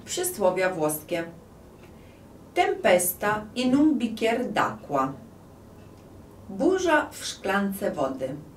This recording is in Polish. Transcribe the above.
Przysłowia włoskie. Tempesta in un bicchier d'acqua. Burza w szklance wody.